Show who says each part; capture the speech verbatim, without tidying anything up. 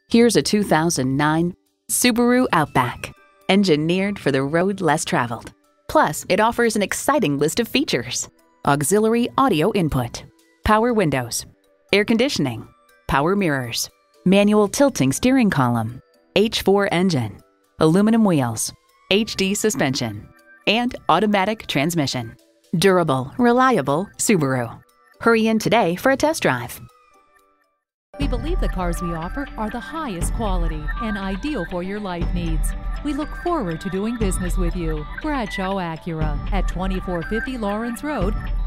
Speaker 1: Here's a two thousand nine Subaru Outback, engineered for the road less traveled. Plus, it offers an exciting list of features: auxiliary audio input, power windows, air conditioning, power mirrors, manual tilting steering column, H four engine, aluminum wheels, H D suspension, and automatic transmission. Durable, reliable Subaru. Hurry in today for a test drive.
Speaker 2: We believe the cars we offer are the highest quality and ideal for your life needs. We look forward to doing business with you. Bradshaw Acura at twenty-four fifty Lawrence Road,